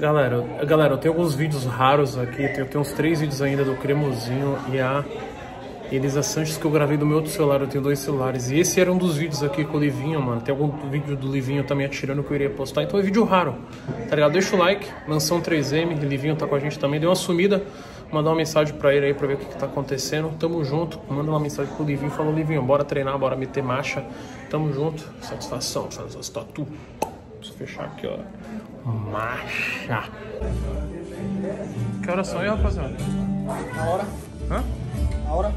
Galera, eu tenho alguns vídeos raros aqui. Eu tenho uns 3 vídeos ainda do Cremosinho e a Elisa Sanches que eu gravei do meu outro celular. Eu tenho 2 celulares. E esse era um dos vídeos aqui com o Livinho, mano. Tem algum vídeo do Livinho também atirando que eu iria postar. Então é vídeo raro, tá ligado? Deixa o like, Mansão 3M. Livinho tá com a gente também. Deu uma sumida. Mandar uma mensagem pra ele aí pra ver o que tá acontecendo. Tamo junto. Manda uma mensagem pro Livinho. Falou, Livinho, bora treinar, bora meter marcha. Tamo junto. Satisfação, fazer as tatu. Preciso fechar aqui, ó. Marcha. Que horas são aí, rapaziada? Na hora. Hã? Na hora.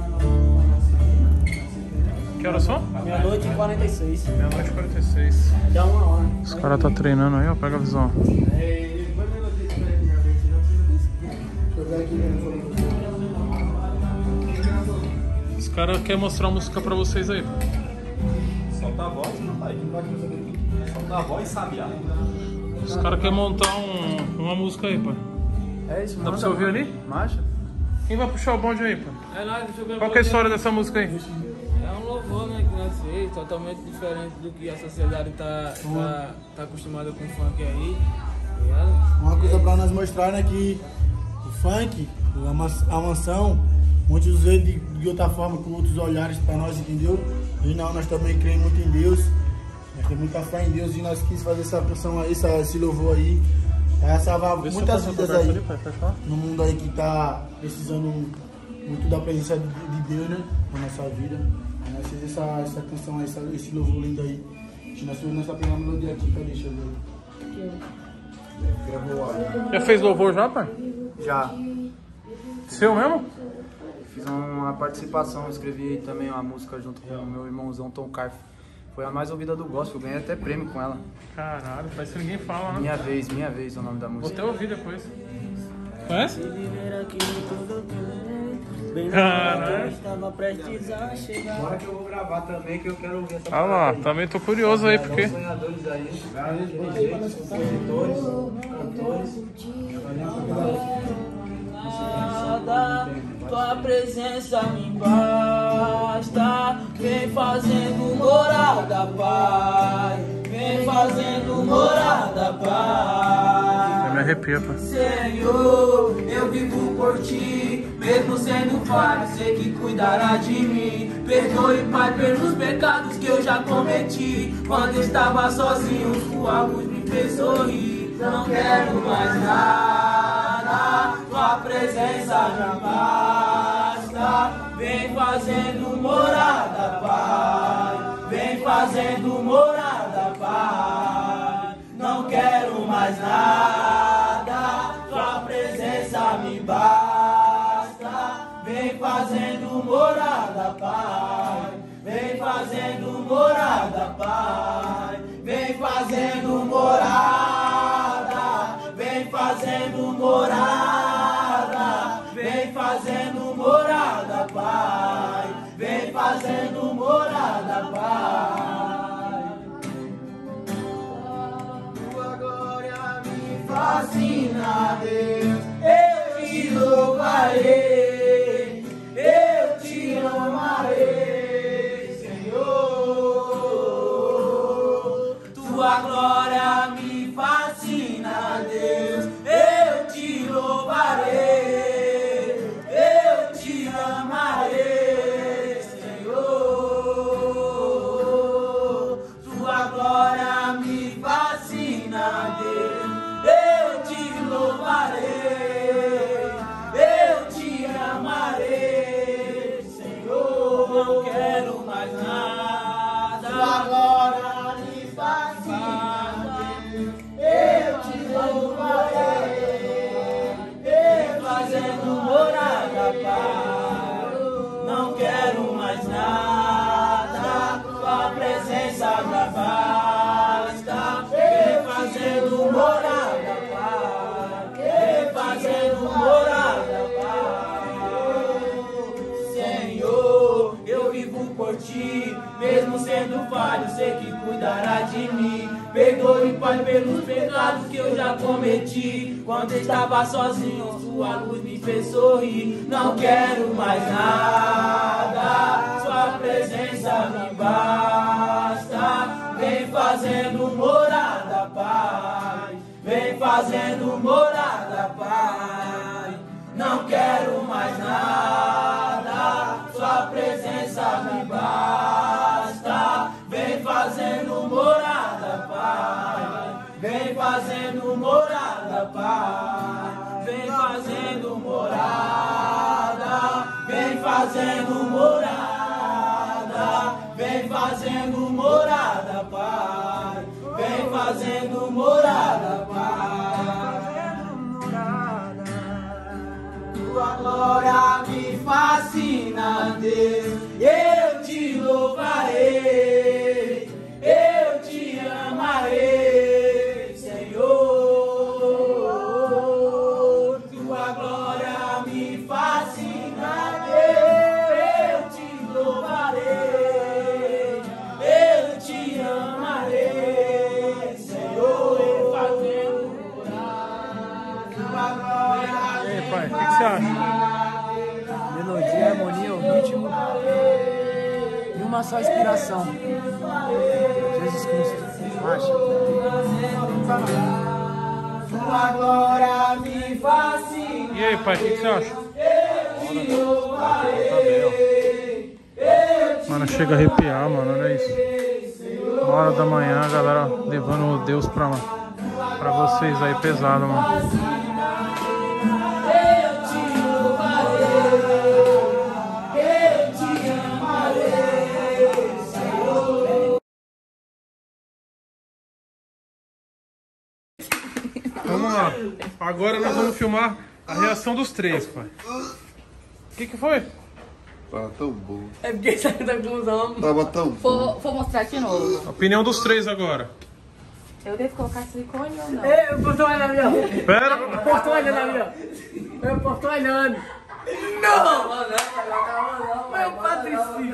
Que horas são? Meia-noite e 46. Meia-noite e 46. Dá 1 hora. Os caras tá treinando aí, ó. Pega a visão. Os caras querem mostrar a música pra vocês aí. Solta a voz, pai. Solta a voz e sabiá. Os caras querem montar uma música aí, pai. É isso, Dá pra você ouvir ali? Marcha. Quem vai puxar o bonde aí, pai? É nóis, Qual que é a história dessa música aí? É um louvor, né, que nós fez, totalmente diferente do que a sociedade tá acostumada com o funk aí. Ligado? Uma coisa pra nós mostrar, né, que o funk, a mansão, muitos veem de outra forma, com outros olhares pra nós, entendeu? E não, nós também cremos muito em Deus. Nós temos muita fé em Deus e nós quis fazer essa canção aí, esse louvor aí. É salvar muitas vidas aí no mundo aí que tá precisando muito da presença de Deus, né? Na nossa vida. Aí nós fizemos essa canção aí, esse louvor lindo aí. E nós fizemos essa primeira melodia aqui, cadê? Deixa eu ver. Já fez louvor já, pai? Já. Seu mesmo? Fiz uma participação, escrevi também uma música junto com o meu irmãozão Tom Carf. Foi a mais ouvida do gospel, ganhei até prêmio com ela. Caralho, parece que ninguém fala, né? Minha vez é o nome da Vou música. até ouvir depois. Conhece? Caralho. Estava prestes a chegar. Agora que eu vou gravar também, que eu quero ouvir essa Ah lá, também tô curioso aí, porque... sonhadores aí, vários dirigentes, compositores, cantores. Nada, tua presença me basta. Vem fazendo morada, Pai. Vem fazendo morada, Pai. Eu me arrepio, pai. Senhor, eu vivo por ti, mesmo sendo falho, sei que cuidará de mim. Perdoe, Pai, pelos pecados que eu já cometi. Quando estava sozinho, sua luz me fez sorrir. Não quero mais nada, tua presença já basta. Vem fazendo morada, Pai. Vem fazendo morada, Pai. Não quero mais nada, tua presença me basta. Vem fazendo morada, Pai. Vem fazendo morada, Pai. Vem fazendo morada. Vem fazendo morada. Vem fazendo morada, Pai. Vem fazendo morada, Pai. Tua glória me fascina, Deus. Eu te louvarei. Eu te amarei, Senhor. Tua glória me fascina, Deus. Eu te louvarei. Eu te amarei, Senhor. Tua glória me fascina, Deus. Eu te louvarei. Eu te amarei, Senhor. Não quero mais nada. Tua glória me fascina, Deus. Eu te louvarei. Eu fazendo morada, Pai. Não quero mais nada. Tua presença já basta. Vem fazendo morada, Pai. Vem fazendo morada, Pai. Senhor, eu vivo por ti, mesmo sendo falho, sei que cuidará de mim. Perdoe, Pai, pelos pecados que eu já cometi. Quando estava sozinho, sua luz me fez sorrir. Não quero mais nada, sua presença me basta. Vem fazendo morada, Pai. Vem fazendo fazendo morada, Pai. Não quero mais nada, sua presença me basta. Vem fazendo morada, Pai. Vem fazendo morada, Pai. Vem fazendo morada. Vem fazendo morada. Vem fazendo morada, Pai. Vem fazendo morada, Pai. Tua glória me fascina, Deus. Eu te louvarei, eu te amarei, Senhor. Tua glória me fascina, Deus. Eu te louvarei, eu te amarei, Senhor. Fazendo tua glória. E aí, pai, o que você acha? Melodia, harmonia, o ritmo e uma só inspiração. Jesus Cristo. Marcha. Tua glória me fascina. E aí, pai, o que você acha? Mano, chega a arrepiar, mano, olha isso. 1h da manhã, a galera levando Deus pra vocês aí, pesado, mano. Vamos lá. Agora nós vamos filmar a reação dos três, pai. O que foi? Tava tão bom. É porque saiu da conclusão. Tava tão bom. Vou mostrar de novo. A opinião dos três agora. Eu devo colocar silicone ou não? Ei, eu tô olhando ali, ó. Pera. Eu tô olhando ali, ó. Eu tô olhando. Não! Meu Patricínio.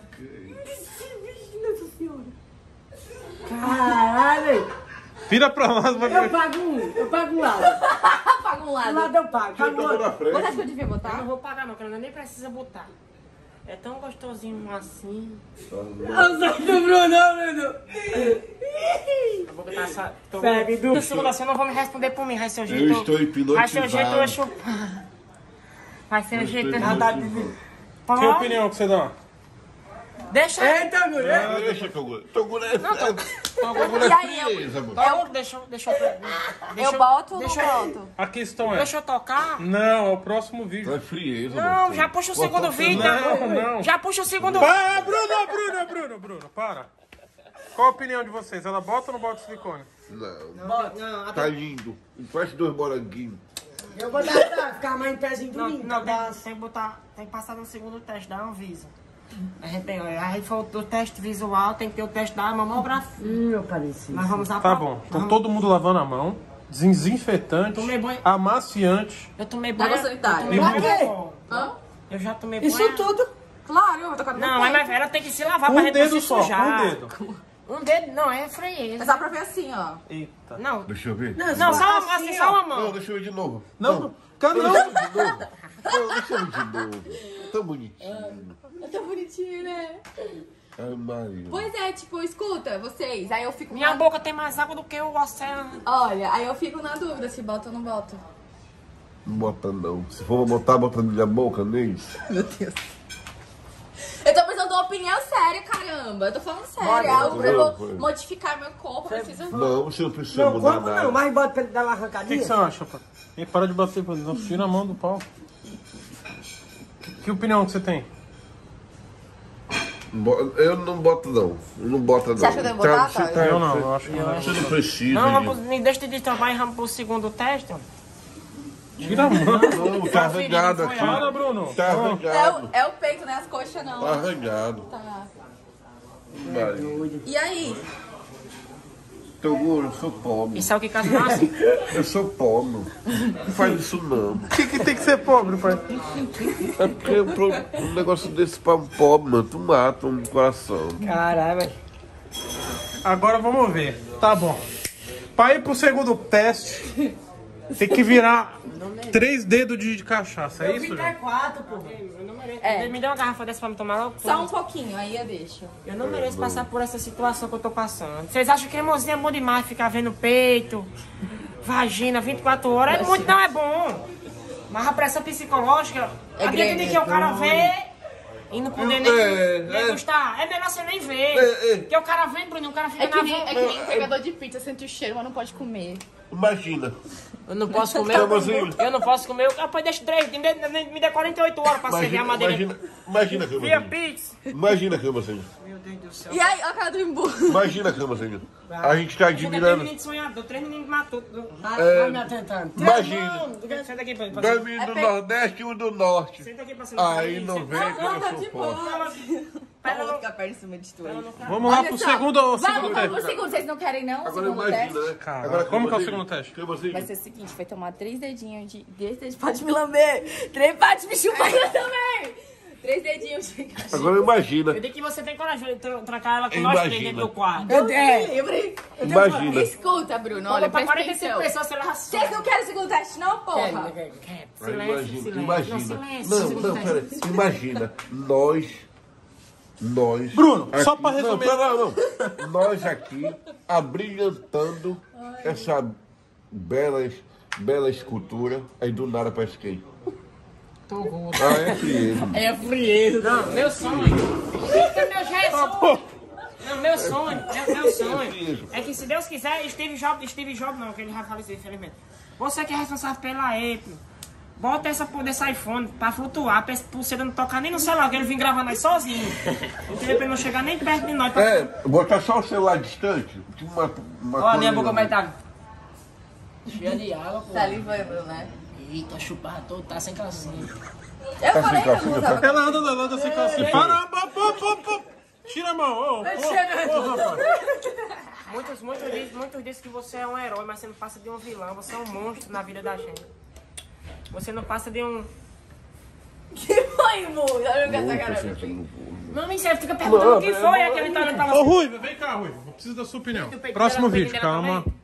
Nossa senhora. Caralho. Vira pra lá. Eu pago um lado. Paga um Um lado. lado eu pago. Pago Tava na Você acha frente. que eu devia Eu botar? não vou pagar não, que ela nem precisa botar. É tão gostosinho assim. Eu sou do Bruno, Bruno. Eu vou botar essa... Segue, Du. Em cima da você não vou me responder por mim, vai ser o Eu jeito... estou Vai ser o jeito eu hipnotizado. chupar. Vai ser o jeito... Estou hipnotizado. Que opinião que você dá? Deixa... Eita, mulher. Deixa que eu gosto. Toguro é E aí, frieza, mano. Deixa eu... eu boto ou não deixa eu- boto? A questão é... Deixa eu tocar? Não, é o próximo vídeo. É frieza, Não, mano. já puxa o segundo vídeo. Não. Já puxa o segundo... Para, Bruno, para. Qual a opinião de vocês? Ela bota ou não bota silicone? Não. Tá lindo. Parece 2 moranguinhos. Eu vou dar pra ficar mais em pezinho Não, bonito. não, tem que botar... Tem que passar no segundo teste da Anvisa. A gente tem... Aí foi o teste visual, tem que ter o teste da mamografia. Meu Patricínio. Nós vamos Tá aprovar. bom. Então todo mundo lavando a mão. Desinfetante. Tomei banho. Amaciante. Eu tomei Água banho. sanitária. Pra quê? Hã? Eu já tomei banho. Isso tudo. Claro, eu vou tocar no meu Não, mas peito. minha velha tem que se lavar pra Um gente não dedo se só, sujar. um dedo. Um dedo, não, é É frieza. só pra ver assim, ó. Eita. Não, Deixa eu ver. não, só uma, assim, só uma Não, mão. deixa eu ver de novo. Não, cara, não. Não, deixa eu ver de novo. Tão bonitinho. Tá bonitinho, né? Ai, Maria. Pois é, tipo, escuta, vocês. Aí eu fico... Minha boca tem mais água do que o oceano. Olha, aí eu fico na dúvida se boto ou não boto. Não bota não. Se for botar, bota na minha boca, nem. Meu Deus. Eu tô precisando de uma opinião séria, caramba. Eu tô falando sério. Bora, É algo pra eu não, vou foi. modificar meu corpo. Eu preciso... Não, você não precisa Não, mudar corpo nada. não, mas bota pra ele dar uma O que arrancadinha. você acha, pai? E para de bater, não tira a mão do pau. Que opinião que você tem? Eu não boto não. Eu não boto não. Você acha que eu devo botar, Você tá? Eu não, eu acho que não. Você não precisa. Não, de- vamos, deixa de trabalhar e vamos pro segundo teste. Tira a mão. Não, tá arranhado aqui. Para, Bruno. Tá arranhado. É o peito, né? As coxas não. Tá arranhado. Tá. Maria. E aí? Toguro, eu sou pobre. Isso é o que casa nasce. Eu sou pobre. Não faz isso não. Por que tem que ser pobre, pai? É porque um negócio desse pra um pobre, mano, tu mata um coração. Caralho, velho. Agora vamos ver. Tá bom. Pra ir pro segundo teste, Tem que virar 3 dedos de cachaça, é isso, João? 4, porra. Eu não mereço. Me dá uma garrafa dessa pra me tomar logo. Só um pouquinho, aí eu deixo. Eu não mereço passar por essa situação que eu tô passando. Vocês acham que cremosinho é bom demais ficar vendo peito, vagina 24 horas? É muito, não é bom. Mas a pressão psicológica, aquele que o cara vê e não poder nem degustar, é melhor você nem ver. Porque o cara vem, Bruno, o cara fica na É que nem entregador de pizza, sente o cheiro, mas não pode comer. Imagina. Eu não posso comer. Eu não posso comer. Rapaz, deixa 3, me dê 48 horas pra servir a madeira. Imagina a Via camazinha. pizza. Imagina a camazinha. Meu Deus do céu. E aí, a cara do Imbu. Imagina a camazinha. A gente tá 3 admirando. meninos sonhador, 3 meninos matou. Vai me atentando. Imagina. Senta aqui pra 2 meninos do Nordeste e um do Norte. Senta aqui pra cima. Aí não vem que eu sou forte. Eu vou ficar perto em cima de tu aí. Vamos lá pro segundo Vamos teste. pro segundo, vocês não querem não? O Agora segundo imagina, teste? né? Cara, Agora, como que é o camazinha. segundo teste? Camazinha. Vai ser o seguinte, vai tomar 3 dedinhos de... 3 dedinhos, pode me lamber. 3 pode me chupar também. 3 dedinhos de cachaça. Agora imagina. Eu digo que você tem coragem de trancar ela com nós 3 dentro do quarto. Imagina. Escuta, Bruno, olha, Pra presta 45 atenção. pessoas, você leva Vocês não querem o segundo teste não, porra? Aí imagina. Não, silêncio. Não, pera. Imagina. Nós. Bruno, aqui, só pra resumir. Não. Nós aqui abrilhantando essa bela escultura. Aí do nada parece quem? É frieza. É frieza. Não, meu sonho. Meu já é sonho. Não, meu sonho. É que se Deus quiser, Steve Jobs não, que ele já faleceu, infelizmente. Você que é responsável pela Apple. Bota essa porra desse iPhone pra flutuar, pra esse pulseira não tocar nem no celular, que ele vem gravando aí sozinho. Entendeu? Pra ele não chegar nem perto de nós. Botar só o celular distante. Tipo uma Olha a minha boca como é que tá. Cheia de água, pô. Salivando, né? Eita, chupar todo, tá sem calcinha. Eu falei que eu não usava. Ela anda assim, assim. Para, pô. Tira a mão, ô, rapaz. Muitos dizem que você é um herói, mas você não passa de um vilão, você é um monstro na vida da gente. Você não passa de um... Que foi, Imbu? Olha o que essa cara. Não, nem sei, fica perguntando o que foi aquele talento. Ô, Ruiva, vem cá, Ruiva. Eu preciso da sua opinião. Próximo vídeo, calma.